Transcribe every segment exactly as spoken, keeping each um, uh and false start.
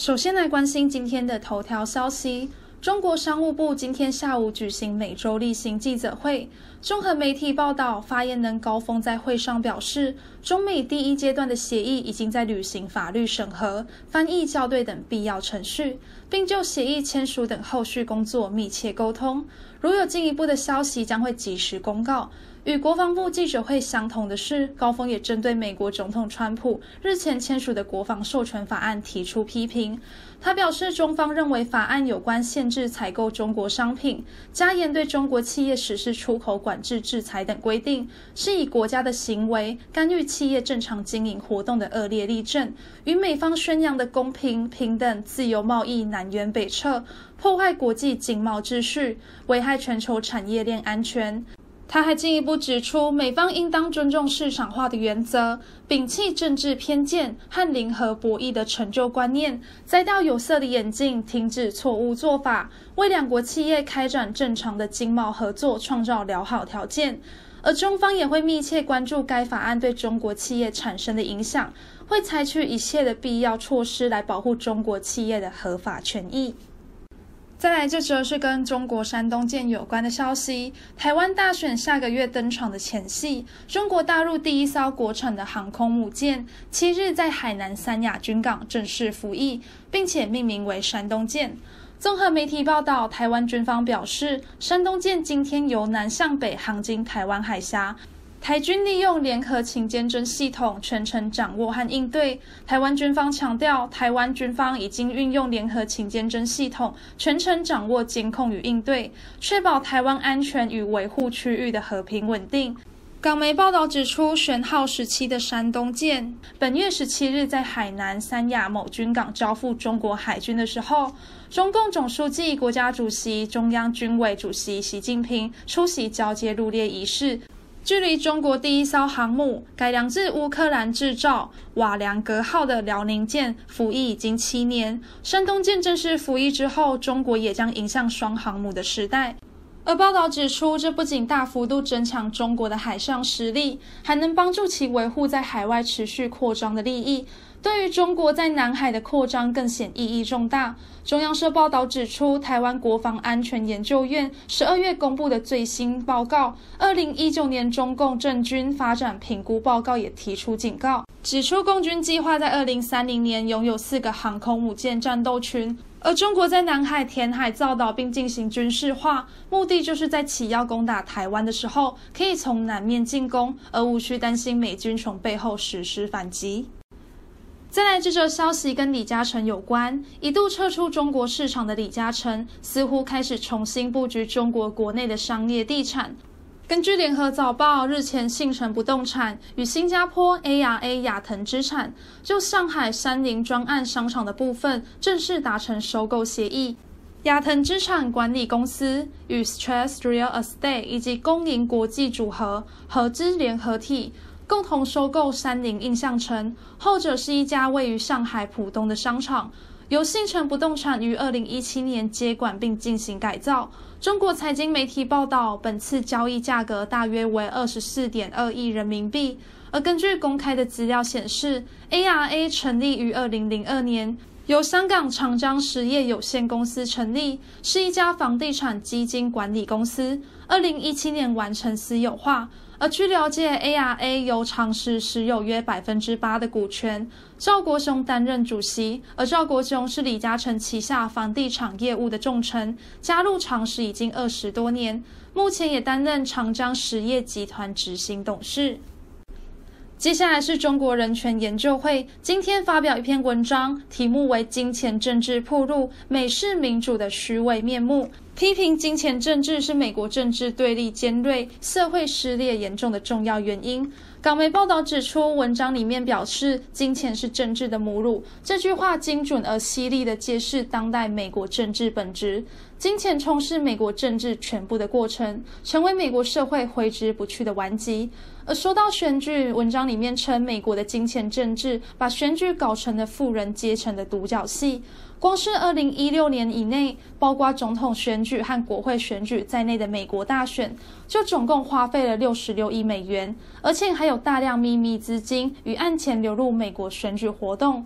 首先来关心今天的头条消息。中国商务部今天下午举行每周例行记者会，综合媒体报道，发言人高峰在会上表示，中美第一阶段的协议已经在履行法律审核、翻译校对等必要程序，并就协议签署等后续工作密切沟通。如有进一步的消息，将会及时公告。与国防部记者会相同的是，高峰也针对美国总统川普日前签署的国防授权法案提出批评。他表示，中方认为法案有关限制采购中国商品、加严对中国企业实施出口管制制裁等规定，是以国家的行为干预企业正常经营活动的恶劣例证，与美方宣扬的公平、平等、自由贸易南辕北辙，破坏国际经贸秩序，危害全球产业链安全。他还进一步指出，美方应当尊重市场化的原则，摒弃政治偏见和零和博弈的成就观念，摘掉有色的眼镜，停止错误做法，为两国企业开展正常的经贸合作创造良好条件。而中方也会密切关注该法案对中国企业产生的影响，会采取一切的必要措施来保护中国企业的合法权益。再来，这则是跟中国山东舰有关的消息。台湾大选下个月登场的前夕，中国大陆第一艘国产的航空母舰七日在海南三亚军港正式服役，并且命名为山东舰。综合媒体报道，台湾军方表示，山东舰今天由南向北航经台湾海峡。台军利用联合情监侦系统全程掌握和应对。台湾军方强调，台湾军方已经运用联合情监侦系统全程掌握监控与应对，确保台湾安全与维护区域的和平稳定。港媒报道指出，舷号十七的山东舰本月十七日在海南三亚某军港交付中国海军的时候，中共总书记、国家主席、中央军委主席习近平出席交接入列仪式。距离中国第一艘航母改良自乌克兰制造瓦良格号的辽宁舰服役已经七年，山东舰正式服役之后，中国也将迎向双航母的时代。而报道指出，这不仅大幅度增强中国的海上实力，还能帮助其维护在海外持续扩张的利益，对于中国在南海的扩张更显意义重大。中央社报道指出，台湾国防安全研究院十二月公布的最新报告《二零一九年中共政军发展评估报告》也提出警告，指出共军计划在二零三零年拥有四个航空母舰战斗群，而中国在南海填海造岛并进行军事化，目的就是在其要攻打台湾的时候，可以从南面进攻，而无需担心美军从背后实施反击。再来，这则消息跟李嘉诚有关。一度撤出中国市场的李嘉诚，似乎开始重新布局中国国内的商业地产。根据联合早报，日前信诚不动产与新加坡 A R A 亚腾资产就上海山林专案商场的部分正式达成收购协议。亚腾资产管理公司与 Stress Real Estate 以及公营国际组合合资联合体，共同收购山林印象城，后者是一家位于上海浦东的商场，由信诚不动产于二零一七年接管并进行改造。中国财经媒体报道，本次交易价格大约为 二十四点二亿人民币。而根据公开的资料显示 ，A R A 成立于二零零二年，由香港长江实业有限公司成立，是一家房地产基金管理公司。二零一七年完成私有化。而据了解 ，A R A 由长实持有约百分之八的股权，赵国雄担任主席。而赵国雄是李嘉诚旗下房地产业务的重臣，加入长实已经二十多年，目前也担任长江实业集团执行董事。接下来是中国人权研究会今天发表一篇文章，题目为《金钱政治暴露美式民主的虚伪面目》，批评金钱政治是美国政治对立尖锐、社会撕裂严重的重要原因。港媒报道指出，文章里面表示金钱是政治的母乳，这句话精准而犀利地揭示当代美国政治本质。金钱充斥美国政治全部的过程，成为美国社会挥之不去的顽疾。而说到选举，文章里面称美国的金钱政治把选举搞成了富人阶层的独角戏。光是二零一六年以内，包括总统选举和国会选举在内的美国大选，就总共花费了六十六亿美元，而且还有大量秘密资金与案钱流入美国选举活动。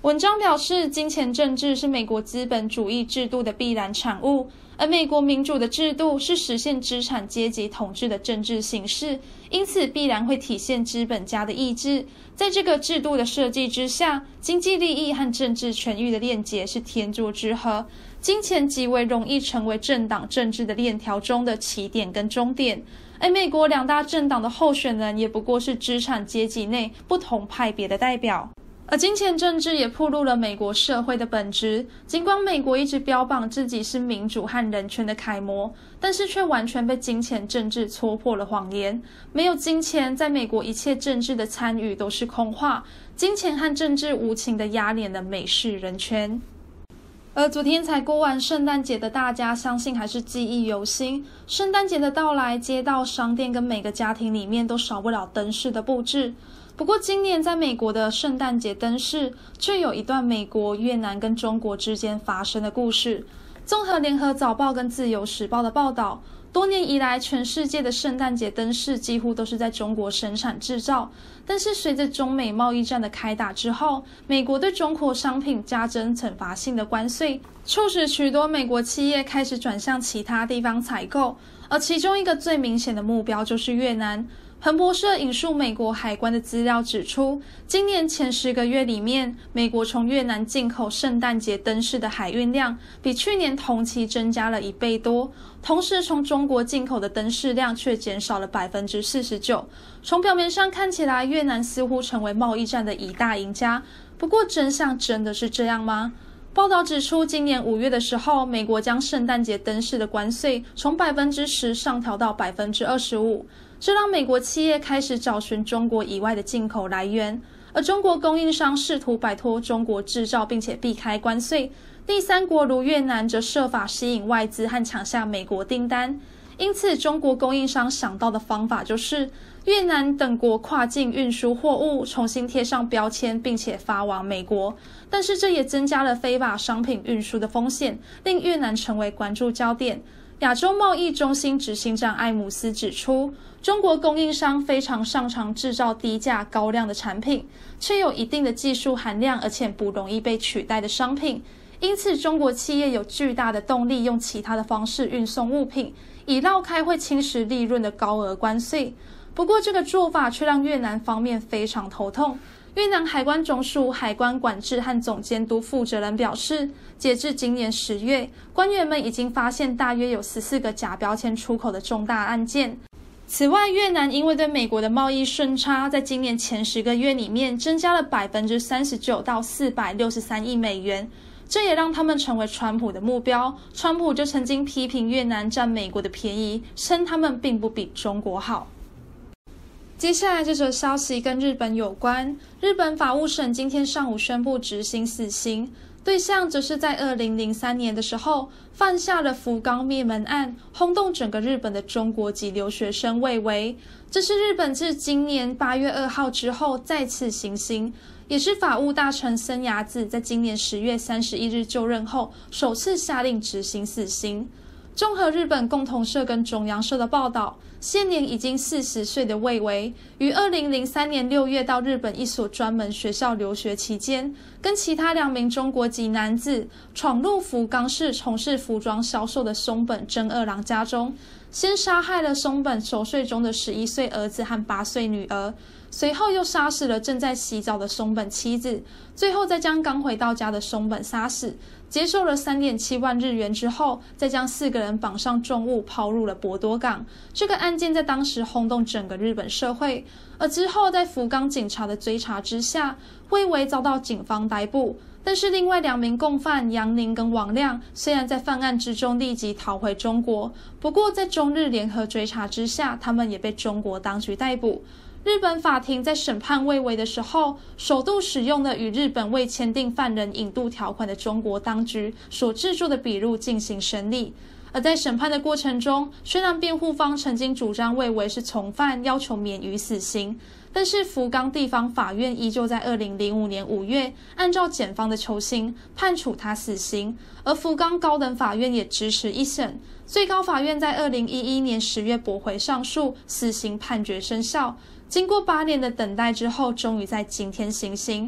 文章表示，金钱政治是美国资本主义制度的必然产物，而美国民主的制度是实现资产阶级统治的政治形式，因此必然会体现资本家的意志。在这个制度的设计之下，经济利益和政治权益的链结是天作之合，金钱极为容易成为政党政治的链条中的起点跟终点。而美国两大政党的候选人也不过是资产阶级内不同派别的代表。而金钱政治也暴露了美国社会的本质，尽管美国一直标榜自己是民主和人权的楷模，但是却完全被金钱政治戳破了谎言。没有金钱，在美国一切政治的参与都是空话，金钱和政治无情地压碾了美式人权。而昨天才过完圣诞节的大家，相信还是记忆犹新。圣诞节的到来，街道、商店跟每个家庭里面都少不了灯饰的布置。不过今年在美国的圣诞节灯饰却有一段美国、越南跟中国之间发生的故事。综合联合早报跟自由时报的报道，多年以来全世界的圣诞节灯饰几乎都是在中国生产制造，但是随着中美贸易战的开打之后，美国对中国商品加征惩罚性的关税，促使许多美国企业开始转向其他地方采购，而其中一个最明显的目标就是越南。彭博社引述美国海关的资料指出，今年前十个月里面，美国从越南进口圣诞节灯饰的海运量比去年同期增加了一倍多，同时从中国进口的灯饰量却减少了 百分之四十九。从表面上看起来，越南似乎成为贸易战的一大赢家，不过真相真的是这样吗？报道指出，今年五月的时候，美国将圣诞节灯饰的关税从 百分之十 上调到 百分之二十五，这让美国企业开始找寻中国以外的进口来源，而中国供应商试图摆脱中国制造并且避开关税，第三国如越南则设法吸引外资和抢下美国订单。因此中国供应商想到的方法就是越南等国跨境运输货物重新贴上标签并且发往美国，但是这也增加了非法商品运输的风险，令越南成为关注焦点。亚洲贸易中心执行长艾姆斯指出，中国供应商非常擅长制造低价高量的产品，却有一定的技术含量而且不容易被取代的商品，因此中国企业有巨大的动力用其他的方式运送物品，以绕开会侵蚀利润的高额关税。不过这个做法却让越南方面非常头痛。越南海关总署海关管制和总监督负责人表示，截至今年十月，官员们已经发现大约有十四个假标签出口的重大案件。此外，越南因为对美国的贸易顺差，在今年前十个月里面增加了 百分之三十九 到四百六十三亿美元，这也让他们成为川普的目标。川普就曾经批评越南占美国的便宜，称他们并不比中国好。接下来这则消息跟日本有关，日本法务省今天上午宣布执行死刑，对象则是在二零零三年的时候犯下了福冈灭门案，轰动整个日本的中国籍留学生魏为。这是日本自今年八月二号之后再次行刑，也是法务大臣森雅子在今年十月三十一日就任后首次下令执行死刑。综合日本共同社跟中央社的报道，现年已经四十岁的魏为，于二零零三年六月到日本一所专门学校留学期间，跟其他两名中国籍男子闯入福冈市从事服装销售的松本真二郎家中，先杀害了松本熟睡中的十一岁儿子和八岁女儿，随后又杀死了正在洗澡的松本妻子，最后再将刚回到家的松本杀死，接受了 三点七万日元之后，再将四个人绑上重物抛入了博多港。这个案件在当时轰动整个日本社会，而之后在福冈警察的追查之下，魏为遭到警方逮捕。但是另外两名共犯杨宁跟王亮虽然在犯案之中立即逃回中国，不过在中日联合追查之下，他们也被中国当局逮捕。日本法庭在审判魏为的时候，首度使用了与日本未签订犯人引渡条款的中国当局所制作的笔录进行审理。而在审判的过程中，虽然辩护方曾经主张魏为是从犯，要求免于死刑，但是福冈地方法院依旧在二零零五年五月按照检方的求刑判处他死刑，而福冈高等法院也支持一审。最高法院在二零一一年十月驳回上诉，死刑判决生效。经过八年的等待之后，终于在今天行刑。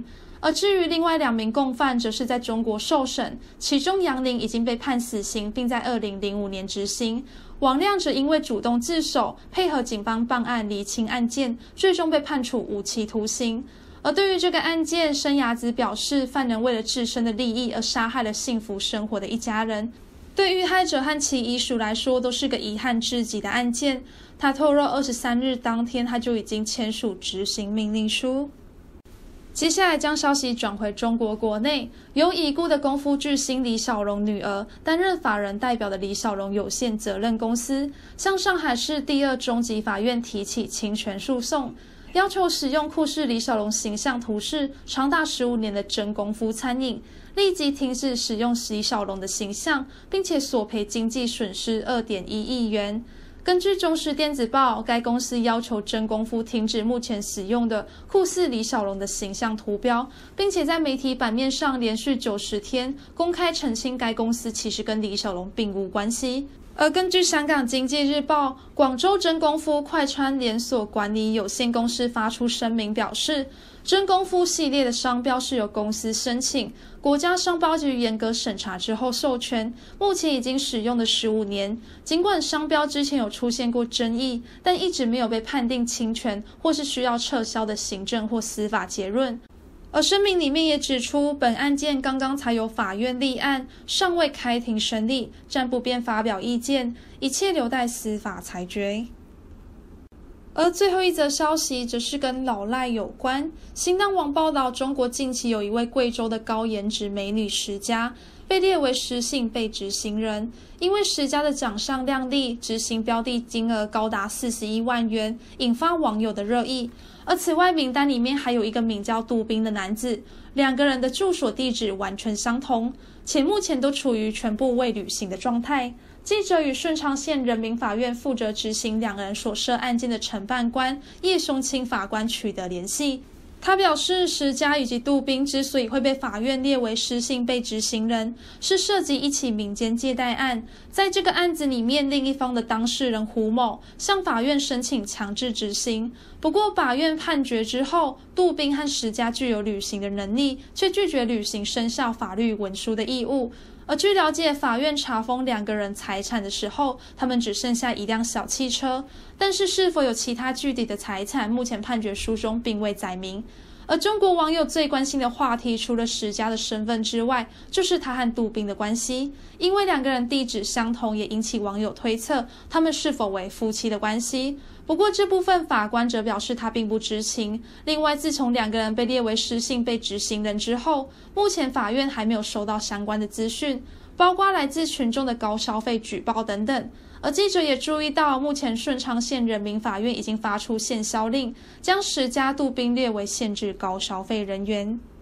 而至于另外两名共犯，则是在中国受审，其中杨林已经被判死刑，并在二零零五年执行。王亮则因为主动自首，配合警方办案厘清案件，最终被判处无期徒刑。而对于这个案件，生涯子表示，犯人为了自身的利益而杀害了幸福生活的一家人。对遇害者和其遗属来说，都是个遗憾至极的案件。他透露，二十三日当天他就已经签署执行命令书。接下来将消息转回中国国内，由已故的功夫巨星李小龙女儿担任法人代表的李小龙有限责任公司，向上海市第二中级法院提起侵权诉讼，要求使用酷似李小龙形象图示长达十五年的真功夫餐饮立即停止使用李小龙的形象，并且索赔经济损失 二点一亿元。根据中时电子报，该公司要求真功夫停止目前使用的酷似李小龙的形象图标，并且在媒体版面上连续九十天公开澄清该公司其实跟李小龙并无关系。而根据香港经济日报，广州真功夫快餐连锁管理有限公司发出声明表示，真功夫系列的商标是由公司申请，国家商标局严格审查之后授权，目前已经使用了十五年。尽管商标之前有出现过争议，但一直没有被判定侵权或是需要撤销的行政或司法结论。而声明里面也指出，本案件刚刚才由法院立案，尚未开庭审理，暂不便发表意见，一切留待司法裁决。而最后一则消息则是跟老赖有关。新浪网报道，中国近期有一位贵州的高颜值美女石佳被列为失信被执行人，因为石佳的长相靓丽，执行标的金额高达四十一万元，引发网友的热议。而此外，名单里面还有一个名叫杜宾的男子，两个人的住所地址完全相同，且目前都处于全部未履行的状态。记者与顺昌县人民法院负责执行两人所涉案件的承办官叶松清法官取得联系，他表示，石佳以及杜宾之所以会被法院列为失信被执行人，是涉及一起民间借贷案。在这个案子里面，另一方的当事人胡某向法院申请强制执行，不过法院判决之后，杜宾和石佳具有履行的能力，却拒绝履行生效法律文书的义务。而据了解，法院查封两个人财产的时候，他们只剩下一辆小汽车，但是是否有其他具体的财产，目前判决书中并未载明。而中国网友最关心的话题，除了石佳的身份之外，就是他和杜宾的关系，因为两个人地址相同，也引起网友推测他们是否为夫妻的关系。不过这部分法官则表示他并不知情。另外，自从两个人被列为失信被执行人之后，目前法院还没有收到相关的资讯，包括来自群众的高消费举报等等。而记者也注意到，目前顺昌县人民法院已经发出限销令，将石佳、杜宾列为限制高消费人员。